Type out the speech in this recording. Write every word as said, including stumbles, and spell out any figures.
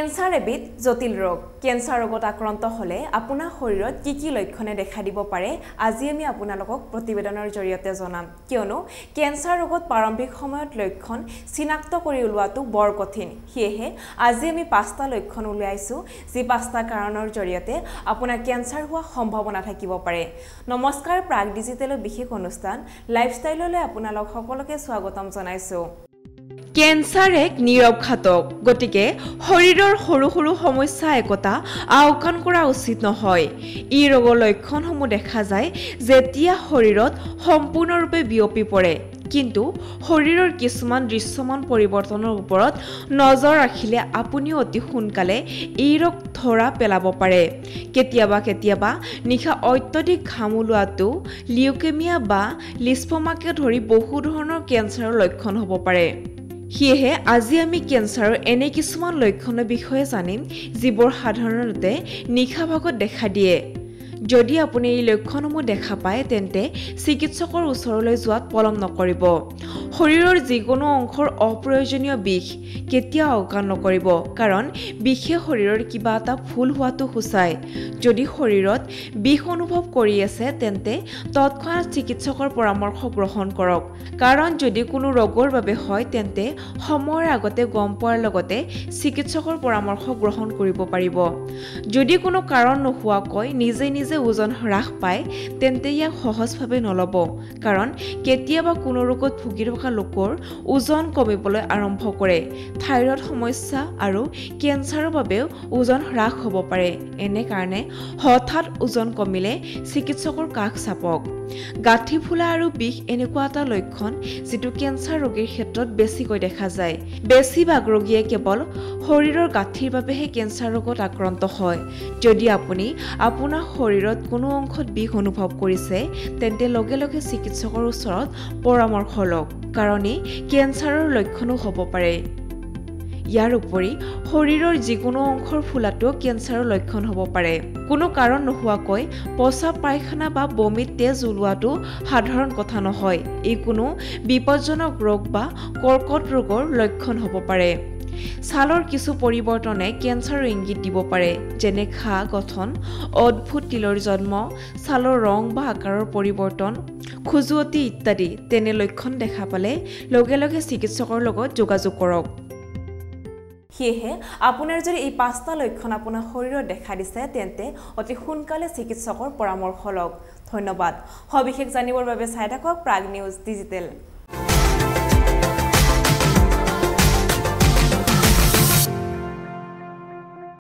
Cancer এবিধ জটিল ৰোগ। কেন্সাৰ ৰোগত আক্ৰান্ত হলে আপোনাৰ শৰীৰত কি কি লক্ষণে দেখা দিব পাৰে আজি আমি আপোনালোকক প্ৰতিবেদনৰ জৰিয়তে জনাম। কিয়নো কেন্সাৰ ৰোগত প্ৰাৰম্ভিক সময়ত লক্ষণ চিনাক্ত কৰি উলোৱাটো বৰ কঠিন। সেয়েহে আজি আমি পাঁচটা লক্ষণ উলিয়াইছো যি পাঁচটা কাৰণৰ জৰিয়তে আপোনাৰ কেন্সাৰ হোৱা সম্ভাৱনা থাকিব পাৰে। নমস্কাৰ, প্ৰাগ ডিজিটেলৰ বিশেষ অনুষ্ঠান লাইফষ্টাইললৈ আপোনালোক সকলোকে স্বাগতম জনাইছো। কেন্সাৰ এক নীৰৱ ঘাতক, গতিকে শৰীৰৰ সৰু সৰু সমস্যা একতা আওকাণ কৰা উচিত নহয়। এই ৰোগৰ লক্ষণসমূহ দেখা যায় যেতিয়া শৰীৰত সম্পূৰ্ণৰূপে বিয়পি পৰে, কিন্তু শৰীৰৰ কিছুমান দৃশ্যমান পৰিৱৰ্তনৰ ওপৰত নজৰ ৰাখিলে আপুনি অতি সোনকালে এই ৰোগ ধৰা পেলাব পাৰে। কেতিয়াবা কেতিয়াবা নিশা অত্যধিক ঘাম ওলোৱাটো লিউকেমিয়া বা লিম্ফোমাকে ধৰি বহু ধৰণৰ কেন্সাৰৰ লক্ষণ হ'ব পাৰে। সেয়েহে আজি আমি কেন্সাৰৰ এনে কিছুমান লক্ষণৰ বিষয়ে জানিম যিবোৰ সাধাৰণতে নিশা ভাগত দেখা দিয়ে। যদি আপুনি এই লক্ষণসমূহ দেখা পায় তেন্তে চিকিৎসকৰ ওচৰলৈ যোৱাত পলম নকৰিব। শৰীৰৰ যিকোনো অংশৰ অপ্ৰয়োজনীয় বিষ কেতিয়াও অজ্ঞান নকৰিব, কাৰণ বিষে শৰীৰৰ কিবা এটা ভুল হোৱাটো সূচায়। যদি শৰীৰত বিষ অনুভৱ কৰি আছে তেন্তে তৎক্ষণাত চিকিৎসকৰ পৰামৰ্শ গ্ৰহণ কৰক, কাৰণ যদি কোনো ৰোগৰ বাবে হয় তেন্তে সময়ৰ আগতে গম পোৱাৰ লগতে চিকিৎসকৰ পৰামৰ্শ গ্ৰহণ কৰিব পাৰিব। যদি কোনো কাৰণ নোহোৱাকৈ নিজে নিজে ওজন হ্ৰাস পায় তেন্তে ইয়াক সহজভাৱে নল'ব, কাৰণ কেতিয়াবা কোনো ৰোগত ভুগি থকা লোকৰ ওজন কমিবলৈ আৰম্ভ কৰে। থাইৰয়ড সমস্যা আৰু কেন্সাৰৰ বাবেও ওজন হ্ৰাস হ'ব পাৰে। এনে কাৰণে হঠাৎ ওজন কমিলে চিকিৎসকৰ কাষ চাপক। গাঁঠি ফুলা আৰু বিষ এনেকুৱা এটা লক্ষণ যিটো কেন্সাৰ ৰোগীৰ ক্ষেত্ৰত বেছিকৈ দেখা যায়। বেছিভাগ ৰোগীয়ে কেৱল শৰীৰৰ গাঁঠিৰ বাবেহে কেন্সাৰ ৰোগত আক্ৰান্ত হয়। যদি আপুনি আপোনাৰ শৰীৰত কোনো অংশত বিষ অনুভৱ কৰিছে তেন্তে লগে লগে চিকিৎসকৰ ওচৰত পৰামৰ্শ লওক, কাৰণ ই কেন্সাৰৰ লক্ষণো হ'ব পাৰে। ইয়াৰ উপৰি শৰীৰৰ যিকোনো অংশৰ ফুলাটো কেন্সাৰৰ লক্ষণ হ'ব পাৰে। কোনো কাৰণ নোহোৱাকৈ প্ৰস্ৰাৱ পায়খানা বা বমিত তেজ ওলোৱাটো সাধাৰণ কথা নহয়। ই কোনো বিপদজনক ৰোগ বা কৰ্কট ৰোগৰ লক্ষণ হ'ব পাৰে। ছালৰ কিছু পৰিৱৰ্তনে কেন্সাৰৰ ইংগিত দিব পাৰে, যেনে ঘাঁ গঠন, অদ্ভুত তিলৰ জন্ম, ছালৰ ৰং বা আকাৰৰ পৰিৱৰ্তন, খজুৱতি ইত্যাদি। তেনে লক্ষণ দেখা পালে লগে লগে চিকিৎসকৰ লগত যোগাযোগ কৰক। সেয়েহে আপোনাৰ যদি এই পাঁচটা লক্ষণ আপোনাৰ শৰীৰত দেখা দিছে তেন্তে অতি সোনকালে চিকিৎসকৰ পৰামৰ্শ লওক। ধন্যবাদ। সবিশেষ জানিবৰ বাবে চাই থাকক প্ৰাগ নিউজ ডিজিটেল।